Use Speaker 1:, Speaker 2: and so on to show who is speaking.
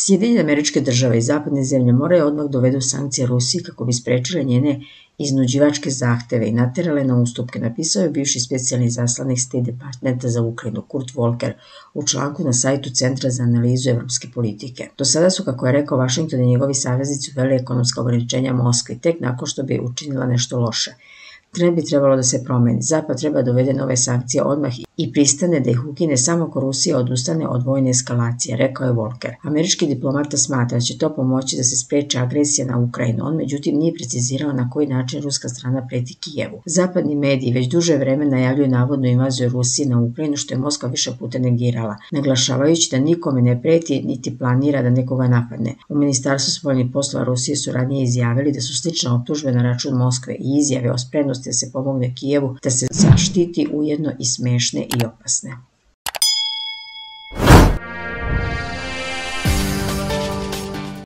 Speaker 1: Sjedinjene Američke Države i zapadne zemlje moraju odmah dovedu sankcije Rusiji kako bi sprečile njene iznuđivačke zahteve i naterale na ustupke, napisao je bivši specijalni izaslanik State Departmenta za Ukrajinu Kurt Volker u članku na sajtu Centra za analizu evropske politike. Do sada su, kako je rekao, Vašington i njegovi saveznici uveli ekonomska ograničenja Moskvi tek nakon što bi učinila nešto loše. Trend bi trebalo da se promeni. Zapad treba da uvede nove sankcije odmah i pristane da ih ukine samo ako Rusija odustane od vojne eskalacije, rekao je Volker. Američki diplomata smatra da će to pomoći da se spreči agresija na Ukrajinu. On međutim nije precizirao na koji način ruska strana preti Kijevu. Zapadni mediji već duže vreme najavljuju navodnu invaziju Rusije na Ukrajinu, što je Moskva više puta negirala, naglašavajući da nikome ne preti niti planira da nekoga napadne. U Ministarstvu spoljnih poslova Rusije su ranije izjavili da su slične optužbe na račun Moskve i izjave o spremnosti da se pomogne Kijevu da se zaštiti ujedno i smešne i opasne.